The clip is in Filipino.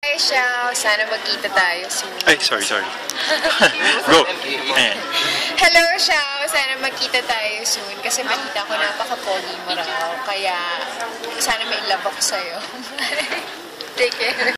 Hi, Xiao. Sana magkita tayo soon. Ay, sorry. Go! Ayan. Hello, Xiao. Sana magkita tayo soon kasi makita ko napaka-pogi mo raw. Kaya sana may love ako sa'yo. Take care.